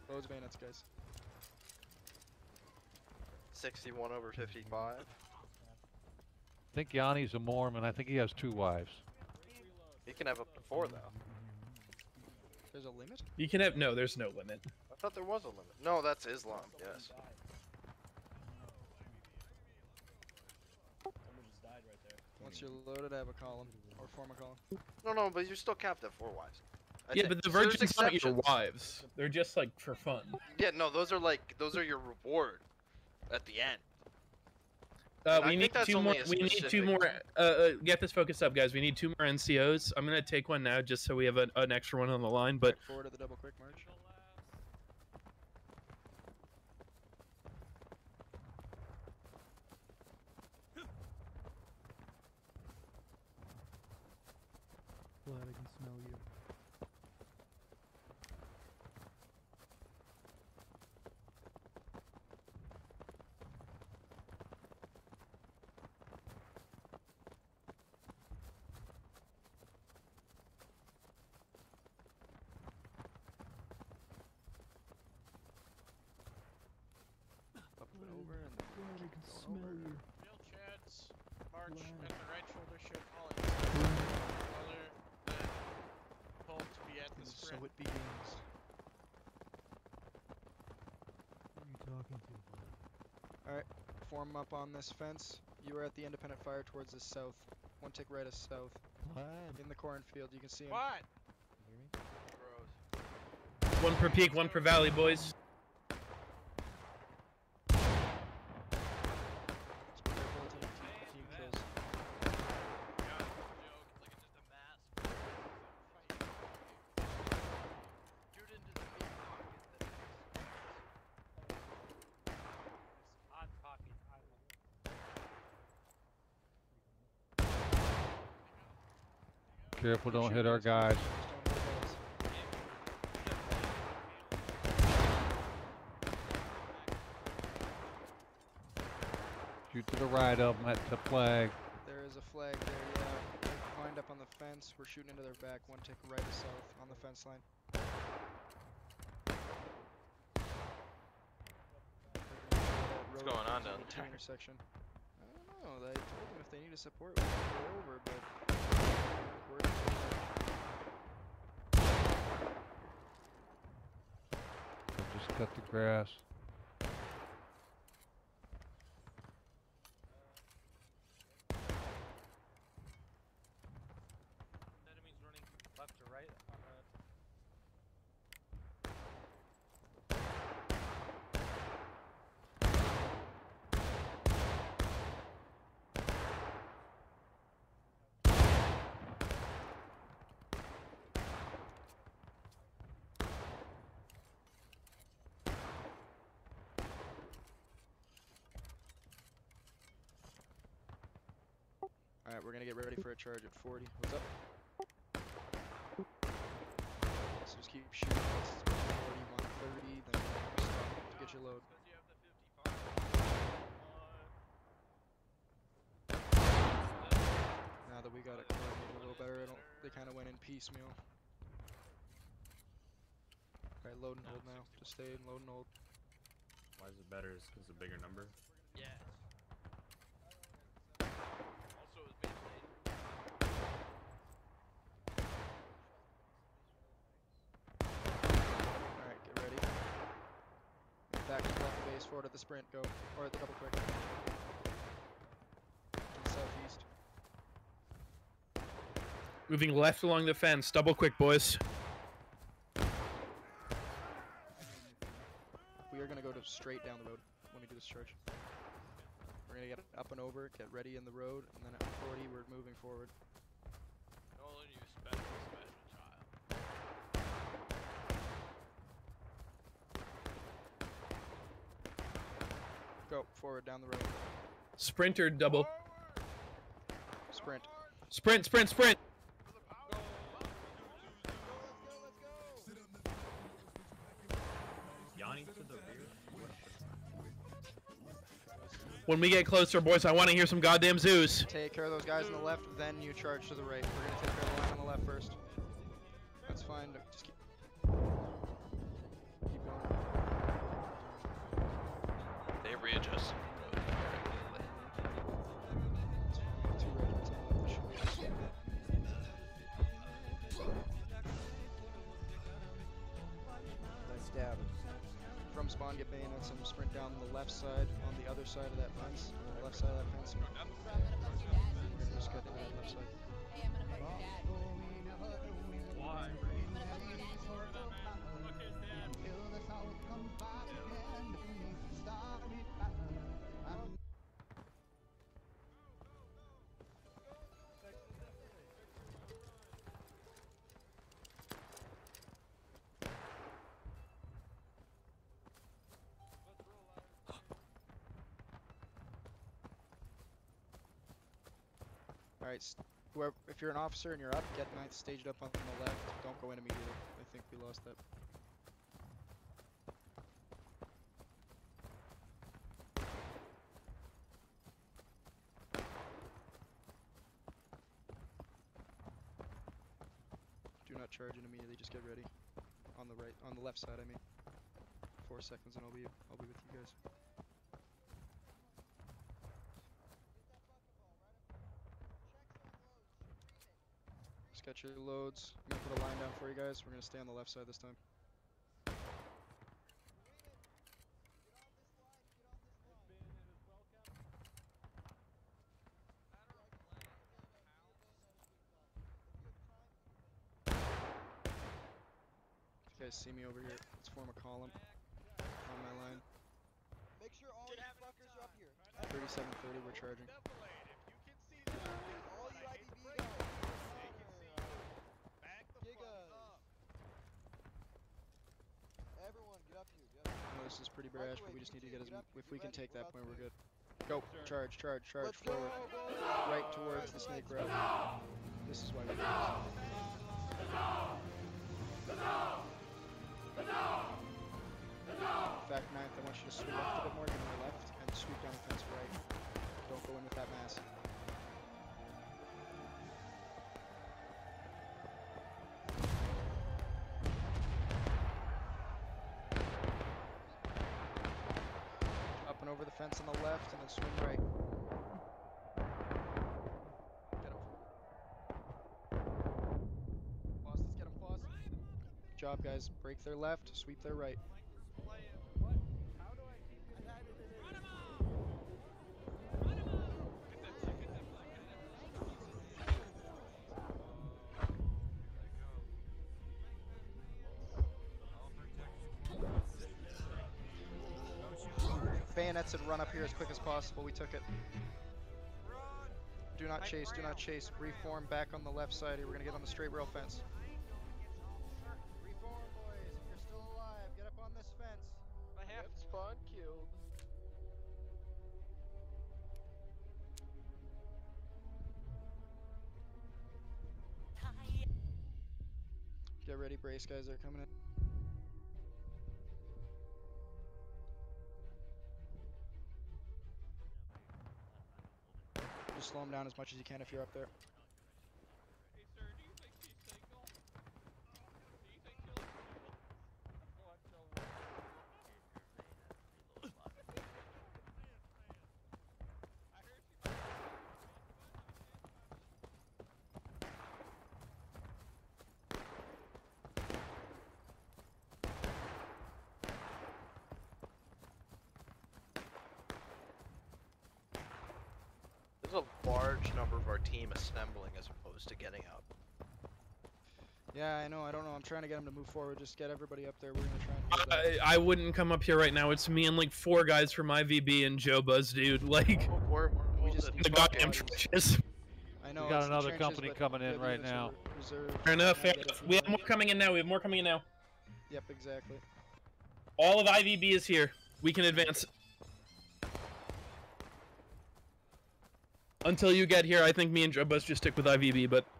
Those bayonets, guys. 61 over 55. I think Yanni's a Mormon. I think he has 2 wives. He can have up to 4 though. There's a limit? You can have no. There's no limit. I thought there was a limit. No, that's Islam. Yes. Once you're loaded, I have a column or form a column. No, but you're still capped at 4 wives. Yeah, but the virgins aren't your wives. They're just like for fun. Yeah, no, those are your reward at the end. We need 2 more. We need 2 more. Get this focused up, guys. We need 2 more NCOs. I'm gonna take one now, just so we have an extra one on the line. But forward to the double quick march. Glad I can smell you. Up and over and then Glad I can going smell over. you. Real Chads, march Glad. at the right shoulder should follow you. Other than hold to be at the And sprint. so it begins. Who are you talking to, bud? Alright, form up on this fence. You are at the independent fire towards the south. 1 tick right is south. Glad. In the cornfield, you can see him. What? You hear me? Gross. 1 per peak, 1 per valley, boys. Just be careful with team kills. Careful, don't hit our guys. Shoot to the right of them at the flag. There is a flag there, yeah. They're lined up on the fence. We're shooting into their back. 1 tick right is south on the fence line. What's going on down there? Intersection. I don't know. They told them if they need a support, we can go over, but we're Just cut the grass. Enemies running left to right on the. Alright, we're gonna get ready for a charge at 40. What's up? So just keep shooting. It's 40, 130, then stop to get your load. Now that we got it coordinated a little better, they kind of went in piecemeal. Alright, load and hold now. Just stay and load and hold. Why is it better? Is because of bigger number? Yes. Also, it was made late. Alright, get ready. Back to left base, forward at the sprint, go. Or at the double quick. To the southeast. Moving left along the fence. Double quick, boys. We are going to go to straight down the road when we do this charge. We're going to get up and over, get ready in the road, and then at 40 we're moving forward. Nolan, you special child. Go, forward down the road. Sprinter double. Sprint. Sprint, sprint, sprint. Yanni to the rear. When we get closer, boys, I want to hear some goddamn zoos. Take care of those guys on the left, then you charge to the right. We're going to take care of the line on the left first. That's fine, just keep going. spawn, get bayonets, and sprint down the left side on the other side of that fence. On the left side of that fence. We're gonna just get to that left side. Alright, whoever, if you're an officer and you're up, get 9th staged up on the left. Don't go in immediately. I think we lost that. Do not charge in immediately, just get ready. On the right, on the left side, I mean. 4 seconds and I'll be with you guys. Just got your loads. I'm gonna put a line down for you guys. We're gonna stay on the left side this time. You guys see me over here? Let's form a column on my line. Make sure all you fuckers are up here. 3730, we're charging. All you IDB guys. Everyone, get up here. Get up here. I know this is pretty brash, but we just need to get as if we can take that point, we're good. Go, charge, charge, charge, Let's go, forward, go. right towards the snake route. This is why we do this. In fact, 9th, I want you to sweep left a bit more, get on the left, and sweep down the fence right. Don't go in with that mass. Up and over the fence on the left, and then swing right. Get him. Boss, let's get him, boss. Good job, guys. Break their left, sweep their right. Bayonets and run up here as quick as possible. We took it. Do not chase, do not chase. Reform back on the left side here. We're gonna get on the straight rail fence. Reform, boys. If you're still alive, get up on this fence. I have spawn killed. Get ready, brace, guys. They're coming in. Just slow them down as much as you can if you're up there. Hey sir, do you think he's single? Do you think he'll watch over? I heard she There's a large number of our team assembling as opposed to getting up. Yeah, I know. I don't know. I'm trying to get them to move forward. Just get everybody up there. We're gonna try and move I wouldn't come up here right now. It's me and like 4 guys from IVB and Joe Buzz, dude. Like, We just need the fuck goddamn bodies. trenches. I know. We got it's the another trenches, company but coming in good right units are now. reserved. Fair enough. Try Fair and get enough. it We have from more coming in now. We have more coming in now. them. Yep, exactly. All of IVB is here. We can advance. Until you get here, I think me and Joe Buzz just stick with IVB, but...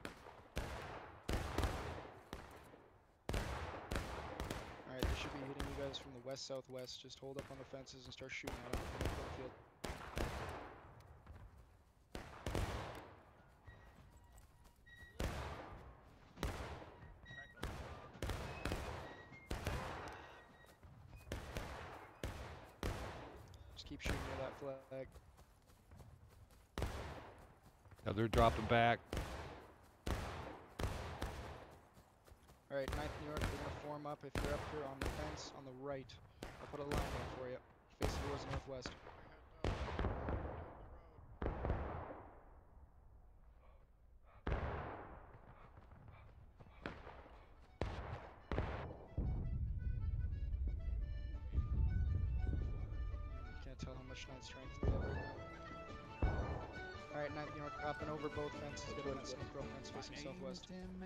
Alright, they should be hitting you guys from the west-southwest. Just hold up on the fences and start shooting at them from the field. Just keep shooting near that flag. Yeah, they're dropping back. Alright, 9th New York, we're gonna form up if you're up here on the fence on the right. I'll put a line down for you. Facing towards the northwest. Can't tell how much night strength we have right now. Alright, now you know, up and over both fences, get on that Smith Grove fence facing southwest.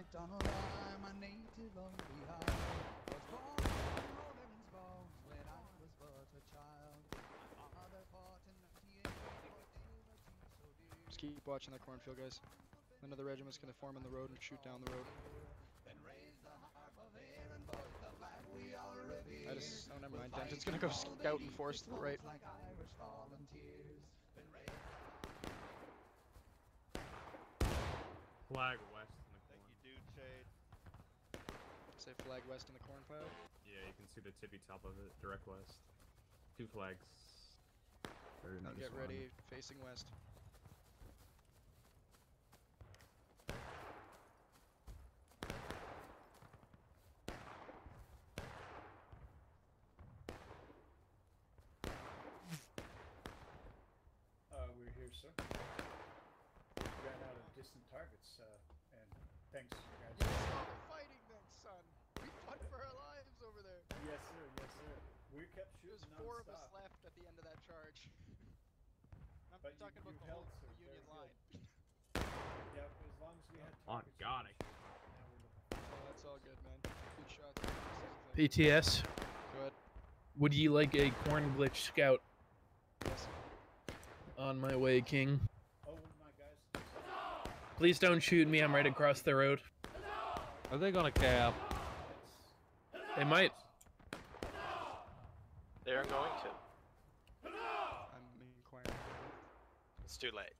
Just keep watching that cornfield, guys. Another regiment's gonna form in the road and shoot down the road. Oh, never mind. Denton's gonna go scout and force to the right. Flag west in the corn. Thank you, dude, Shade. Say flag west in the corn pile. Yeah, you can see the tippy top of it, direct west. 2 flags. Very Now nice get one. ready, facing west. We're here, sir. We ran out of distant targets, and thanks, guys. Stop fighting then, son! We fought for our lives over there! Yes, sir. Yes, sir. We kept There's shooting 4 of us nonstop. left at the end of that charge. I'm But talking you about the held, whole sir. Union Very line. Yeah, as long as we had On targets. God, we could shoot. Now we're looking. Oh, that's all good, man. Good shots. PTS, Good. would ye like a corn glitch scout? Yes. On my way, King. Oh my guys. Please don't shoot me, I'm right across the road. Are they gonna cap? They might. They're going to. I'm inquiring. It's too late.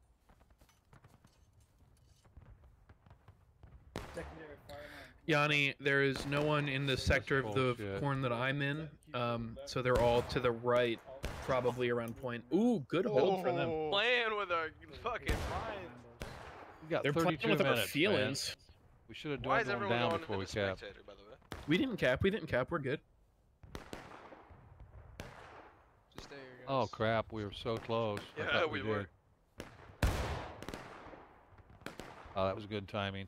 Secondary fire line. Yanni, there is no one in the sector of the Bullshit. corn that I'm in, so they're all to the right, probably around point. Ooh, good hold for them. Playing with our fucking minds. We got They're 32 playing with our minutes, feelings. man. We should have Why is dwindled them everyone down going before we into cap. spectator, by the way? We didn't cap. We didn't cap. We're good. Just stay here, guys. Oh crap, we were so close. I Yeah, thought we did. were. Oh, that was good timing.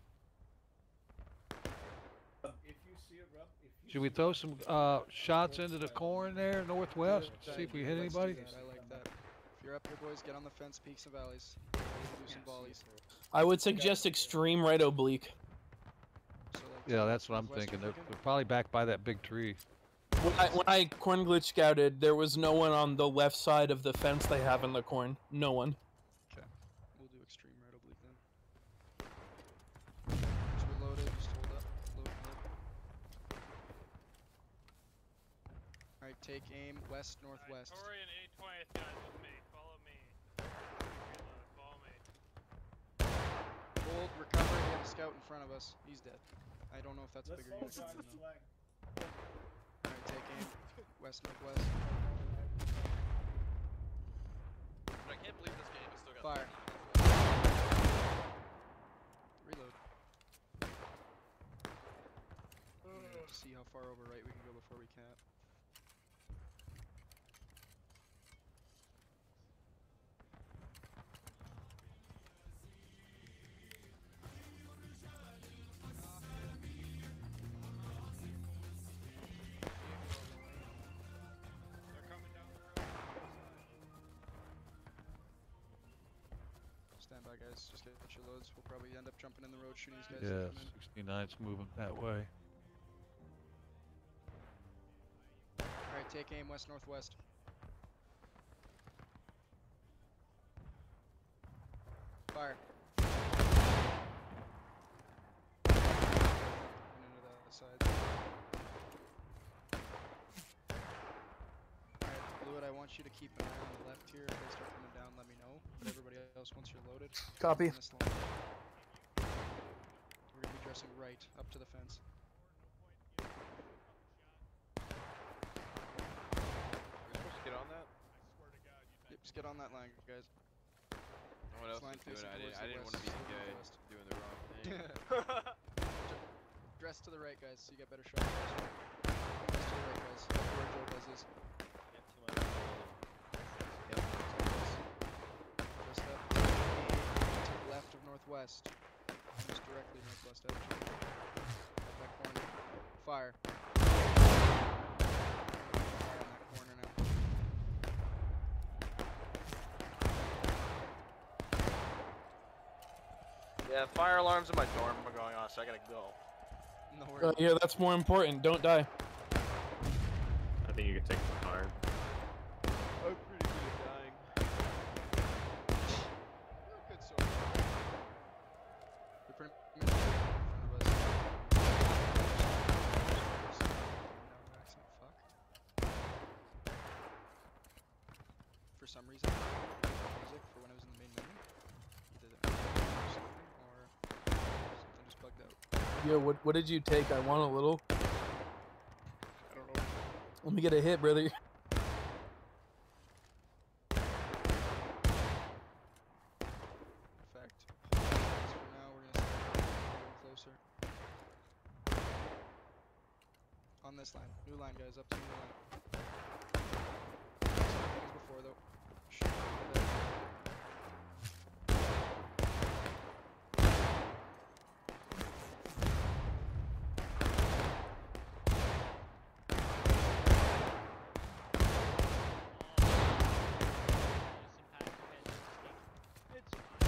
If you see a rub, if you Should we see throw a- some shots into the corn there, northwest? See if we hit Let's do anybody? that, I like that. If you're up here, boys, get on the fence, peaks and valleys. Do some volleys. I would suggest extreme right oblique. So, like, Yeah, that's what I'm northwest thinking. you're They're probably back by that big tree. When I corn glitch scouted, there was no one on the left side of the fence they have in the corn. No one. Okay. We'll do extreme right oblique then. Just reloaded, just hold up. Load, load. Alright, take aim west, northwest. Tori and 820th guys with me. Follow me. Reload. Follow me. Hold, recover, we have a scout in front of us. He's dead. I don't know if that's a Let's bigger hold unit. or John's not. flag. Alright, take aim. West, northwest. I can't believe this game has still got Fire. 30 minutes. Reload. See how far over right we can go before we cap. They're coming down the road. Stand by, guys. Just get your loads. We'll probably end up jumping in the road shooting these guys. Yeah, that come in. 69's moving that way. Alright, take aim west northwest. Fire. And into that side. Alright, Fluid, I want you to keep an eye on the left here. If they start coming down, let me know. But everybody else, once you're loaded, Copy. on this line. We're gonna be dressing right up to the fence. We're supposed to get on that? Yep, just get on that line, guys. What else Line was doing? facing I didn't towards want to the be the west, guy northwest. doing the wrong thing. Dress to the right, guys, so you get better shots. Dress to the right, guys. guys. Up where Joe Buzz is. Yep. Just up to the left of northwest. Almost directly northwest edge. Up that corner. Fire. Fire on that corner now. Yeah, fire alarms in my dorm are going off, so I gotta go. No worries. Yeah, that's more important. Don't die. I think you can take the fire. I'm pretty good at dying. You're a good soldier. You're pretty much in front of us. Fuck. For some reason, music for when I was in the main menu. Either that or something, or something just bugged out. Yo, what did you take? I want a little. I don't know. Let me get a hit, brother. In fact, for now we're gonna start getting closer. On this line, new line, guys, up to new line. Same thing as before, though. Shoot over there. It's fine.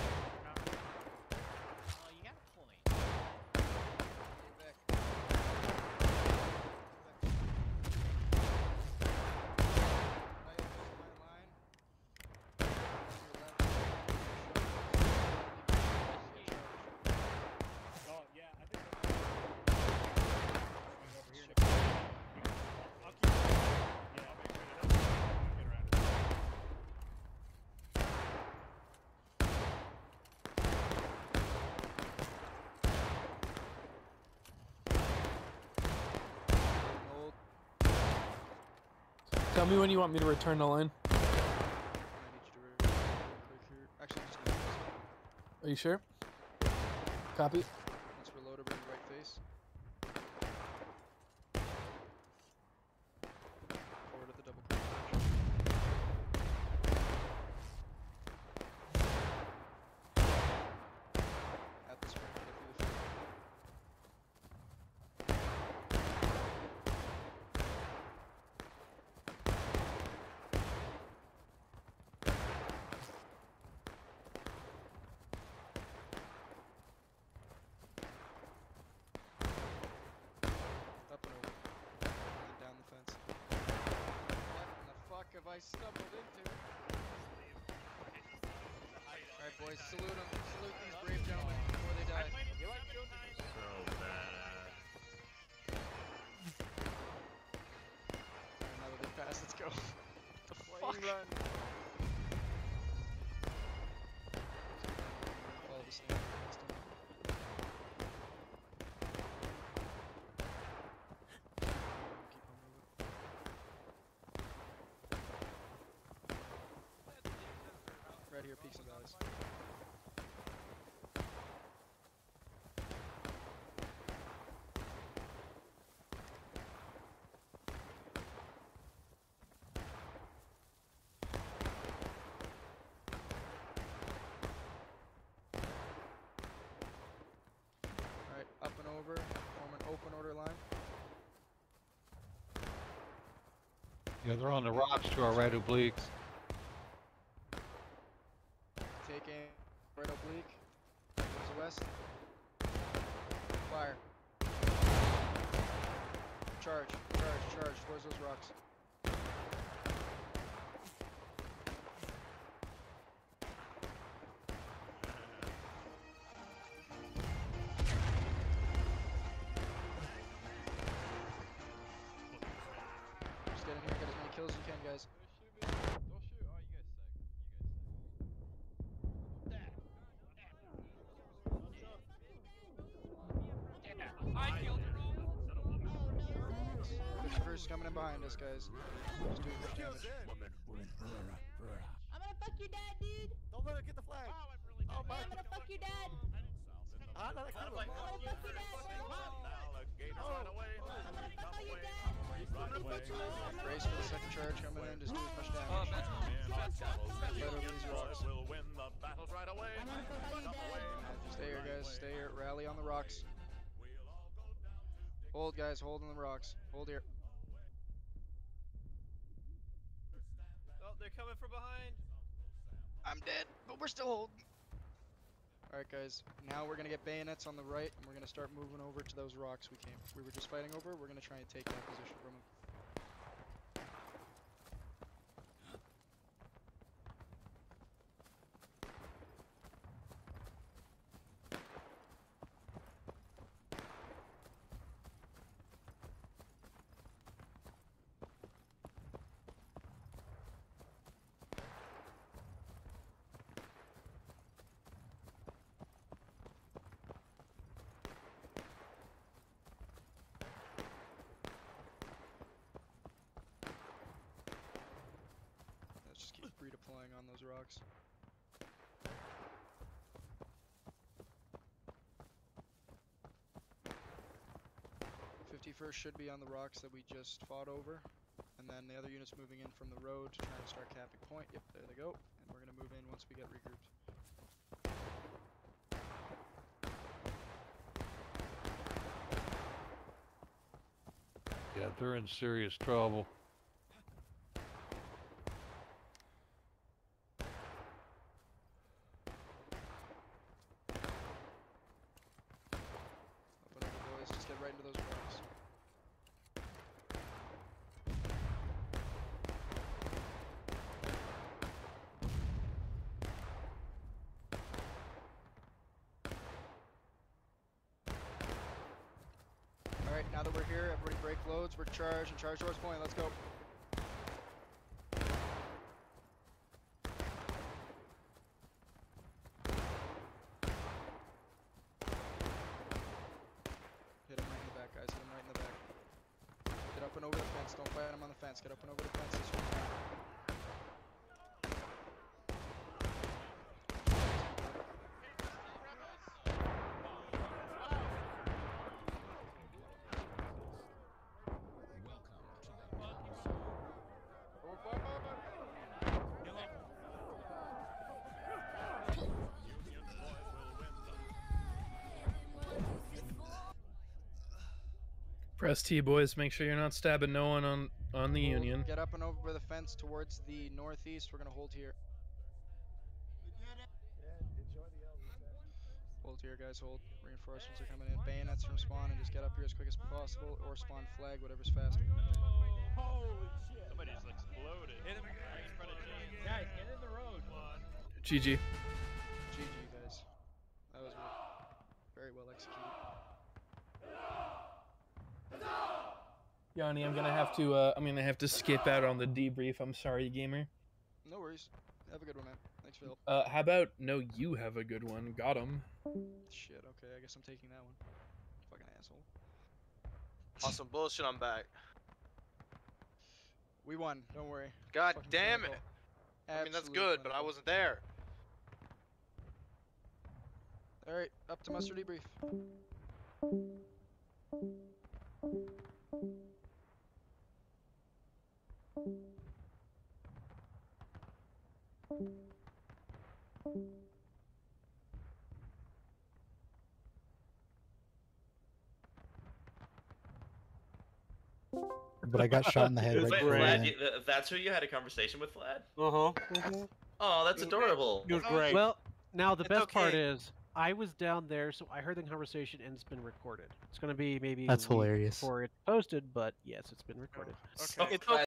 Well, you got a point. Get back. Right, here's my line. On your left. Oh, yeah, I think that's over here. I'll keep yeah, I'll make sure that get around it. Hold. Tell me when you want me to return the line. I need you to real quick here. Actually, just need this. Are you sure? Copy. Let's reload over the right face. Forward at the double click. At the spring, get through the field. Up and over. And down the fence. What in the fuck have I stumbled into? Alright boys, salute them. Salute these brave gentlemen before they die. So bad. Alright, now that they pass, let's go. What the fuck? Follow the snake next time. Keep on moving. Right here, peaks and valleys. Alright, up and over, form an open order line. Yeah, they're on the rocks to our right obliques. Take aim, right oblique, towards the west. Fire. Charge, charge, charge towards those rocks. Just get in here, get as many kills as you can, guys. Don't shoot me. Don't shoot. Oh, you guys suck. I killed her. Christopher's coming in behind us, guys. Just doing good damage. I'm gonna fuck your dad, dude. Don't let her get the flag. I'm gonna fuck your dad. I'm gonna fuck I'm gonna fuck your dad, bro. Alligators run away. I'm gonna fuck your dad. charge coming in. Just do as much damage. Right over these rocks. Stay here, guys. Stay here. Rally on the rocks. Hold, guys. Hold on the rocks. Hold here. Oh, they're coming from behind. I'm dead, but we're still holding. Alright, guys. Now we're gonna get bayonets on the right, and we're gonna start moving over to those rocks we were just fighting over. We're gonna try and take that position from them. Let's just keep redeploying on those rocks. '51st should be on the rocks that we just fought over, and then the other units moving in from the road to try and start capping point. Yep, there they go, and we're gonna move in once we get regrouped. Yeah, they're in serious trouble. Open up, boys. Just get right into those rocks. Alright, now that we're here, everybody break loads. We're charged and charge towards point. Let's go. Hit him right in the back, guys. Hit him right in the back. Get up and over the fence. Don't fight him on the fence. Get up and over the fence. This way. Press T, boys. Make sure you're not stabbing no one on the Hold. Union. Get up and over the fence towards the northeast. We're gonna hold here. Hold here, guys. Hold. Reinforcements are coming in. Bayonets from spawn, and just get up here as quick as possible, or spawn flag, whatever's faster. Holy shit. Somebody just exploded. Hit him again. Right in front of James. Guys, get in the road. GG. GG, guys. That was very well executed. Yanni, I'm gonna have to skip out on the debrief. I'm sorry, gamer. No worries. Have a good one, man. Thanks for the help. How about no? You have a good one. Got him. Shit. Okay, I guess I'm taking that one. Fucking asshole. Awesome bullshit. I'm back. We won. Don't worry. God Fucking damn clinical. it. I mean, that's Absolute good, but I clinical. wasn't there. All right, up to muster debrief. But I got shot in the head right Wait, before I Vlad, went. that's who you had a conversation with, Vlad? Uh-huh. Oh, that's adorable. It was great. Well, now the It's best part okay. is I was down there, so I heard the conversation and it's been recorded. It's going to be maybe That's a week hilarious. before it's posted, but yes, it's been recorded. So It's glad